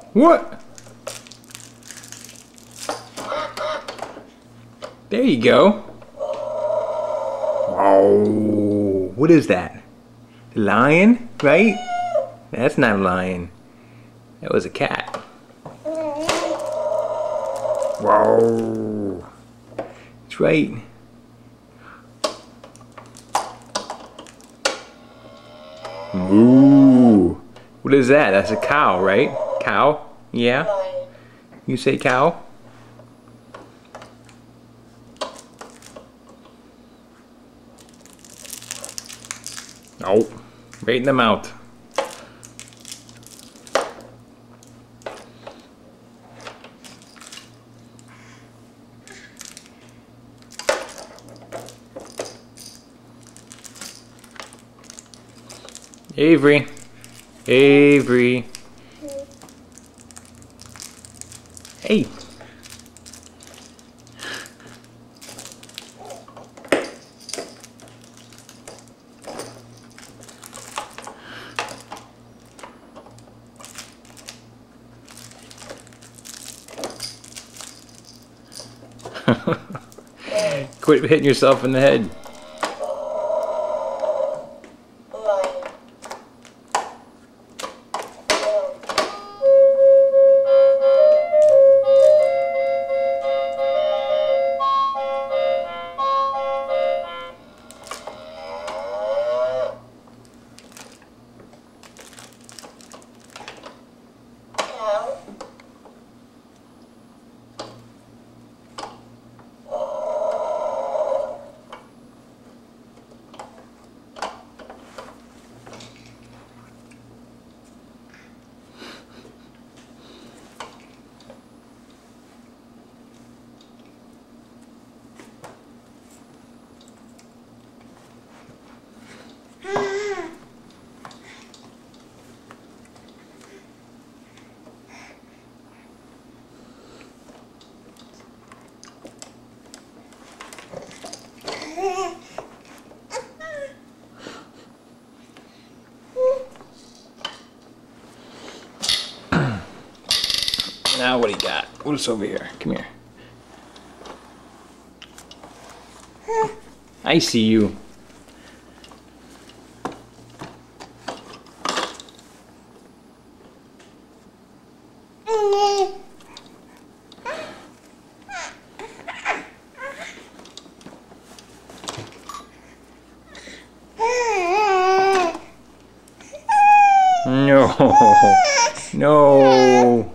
What? There you go. Oh, what is that? Lion, right? That's not a lion. That was a cat. Whoa. That's right. Moo. What is that? That's a cow, right? Cow? Yeah? You say cow? Nope. Right in the mouth. Avery. Avery. Hey. Quit hitting yourself in the head. Now what do you got? What's over here? Come here. I see you. No. No.